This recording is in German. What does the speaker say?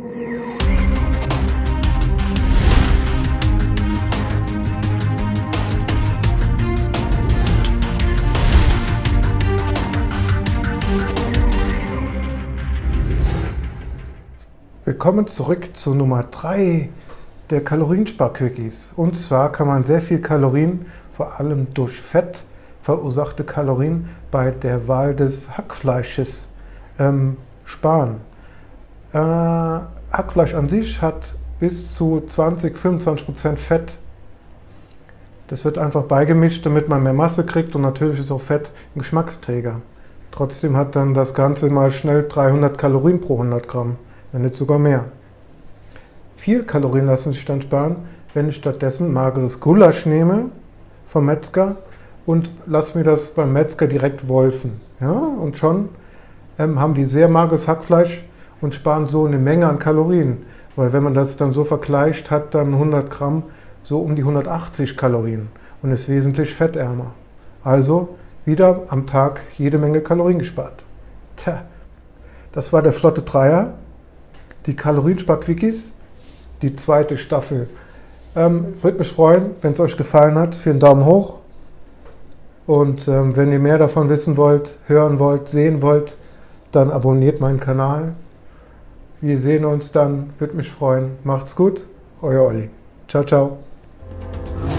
Willkommen zurück zu Nummer 3 der Kalorienspar-Quickies. Und zwar kann man sehr viel Kalorien, vor allem durch Fett verursachte Kalorien, bei der Wahl des Hackfleisches sparen. Hackfleisch an sich hat bis zu 20–25% Fett. Das wird einfach beigemischt, damit man mehr Masse kriegt, und natürlich ist auch Fett ein Geschmacksträger. Trotzdem hat dann das Ganze mal schnell 300 Kalorien pro 100 Gramm. Wenn nicht sogar mehr. Viel Kalorien lassen sich dann sparen, wenn ich stattdessen mageres Gulasch nehme vom Metzger und lasse mir das beim Metzger direkt wolfen. Ja? Und schon haben die sehr mageres Hackfleisch und sparen so eine Menge an Kalorien. Weil wenn man das dann so vergleicht, hat dann 100 Gramm so um die 180 Kalorien und ist wesentlich fettärmer. Also wieder am Tag jede Menge Kalorien gespart. Tja, das war der flotte Dreier. Die Kalorienspar-Quickies, die zweite Staffel. Würde mich freuen, wenn es euch gefallen hat, für einen Daumen hoch. Und wenn ihr mehr davon wissen wollt, hören wollt, sehen wollt, dann abonniert meinen Kanal. Wir sehen uns dann, würde mich freuen. Macht's gut, euer Olli. Ciao, ciao.